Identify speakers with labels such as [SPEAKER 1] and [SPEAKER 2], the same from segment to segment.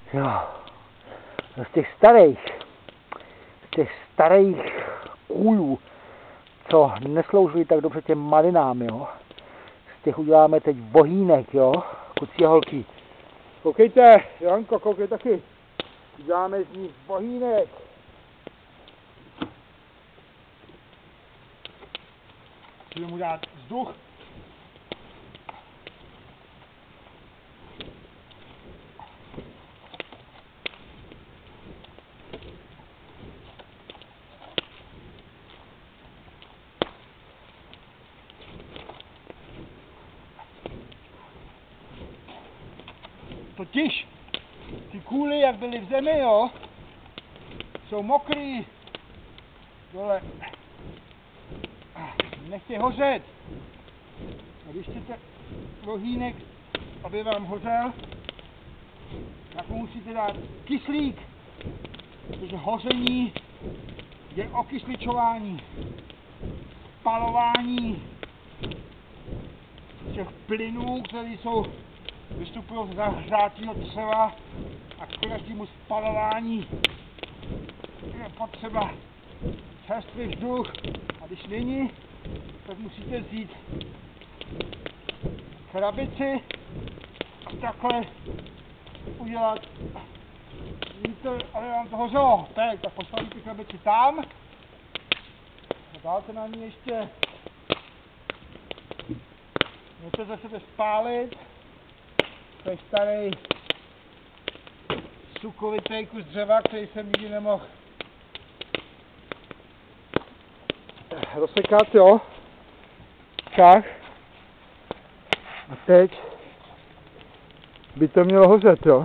[SPEAKER 1] Jo, z těch starých kůlů, co neslouží tak dobře těm malinám, jo. Z těch uděláme teď vohýnek, jo, kluci a holky. Koukejte, Janko, koukej taky. Uděláme z nich vohýnek. Budeme mu dát vzduch. Totiž ty kůly, jak byly v zemi, jo, jsou mokrý dole, nechtějí hořet. A když chcete vohýnek, aby vám hořel, tak mu musíte dát kyslík, protože hoření je okysličování, spalování těch plynů, které vystupují z zahřátého dřeva, a k každému spalování je potřeba čerstvý vzduch, a když není, tak musíte vzít krabici a takhle udělat vítr, aby vám to hořelo. Tak postavíte krabici tam a dáte na ní ještě, můžete zase spálit. To je starý sukovitý kus dřeva, který jsem nikdy nemohl rozsekat, jo. Tak. A teď by to mělo hořet, jo.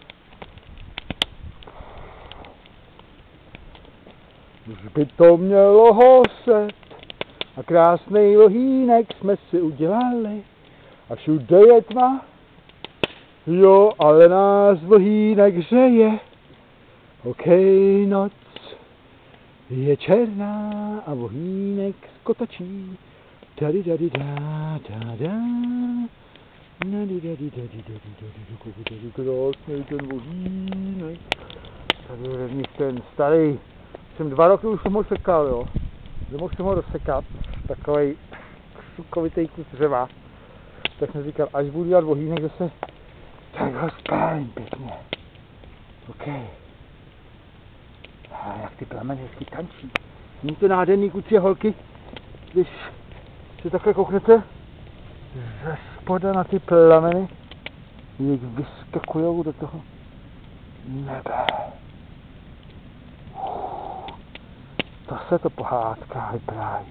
[SPEAKER 1] Už by to mělo hořet. A krásný vohýnek jsme si udělali. A všude je tma. Jo, ale nás vohýnek hřeje. Okej, noc je černá a vohýnek skotačí. Tady tady da da da. Tady tady tady tady krásný ten vohýnek. Tady je v nich ten starý. Jsem 2 roky už jsem ho sekal, jo. Nemohl jsem ho rozsekat. Takovej sukovitý kus dřeva. Tak jsem říkal, až budu dělat vohýnek zase, tak ho spálím pěkně. OK. A jak ty plameny hezky tančí. Není to nádherný, kluci a holky, když si takhle kouknete ze spoda na ty plameny, jak vyskakujou do toho nebe. To se to pohádka vypráví.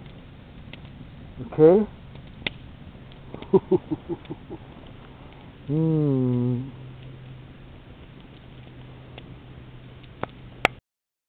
[SPEAKER 1] OK?